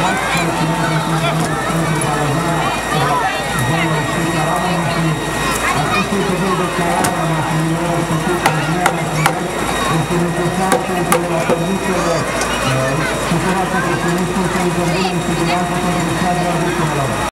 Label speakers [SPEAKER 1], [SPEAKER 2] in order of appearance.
[SPEAKER 1] Marc, care ținează în timpul acestui cuvânt de declarare a mașinilor făcut în ziua națională este necesar pentru a permite tuturor profesioniștilor să îi dăm în siguranță pentru